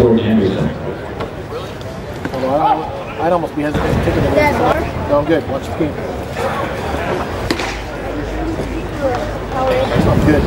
Anderson. I'd almost be hesitant to take it away. No, I'm good. Watch the game. I'm good.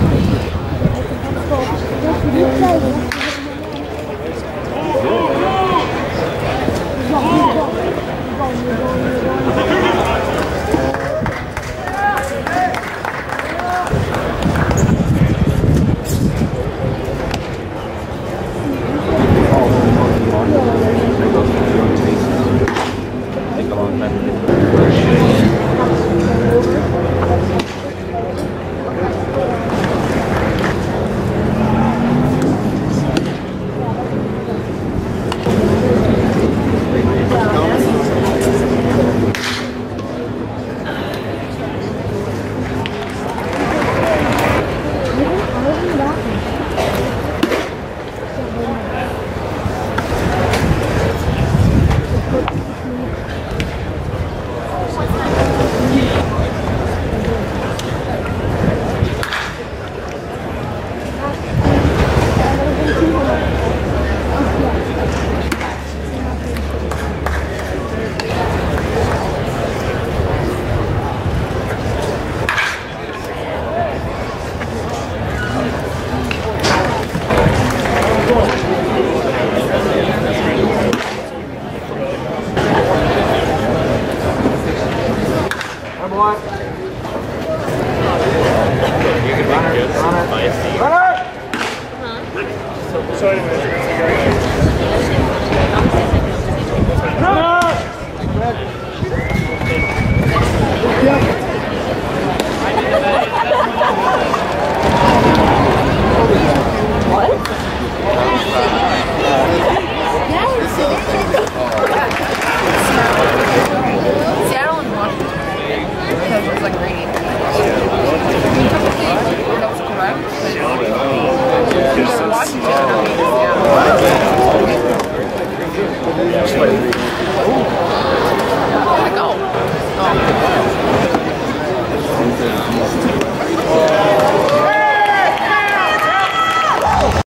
Seattle and Washington. Because it's like raining. That was correct. Washington.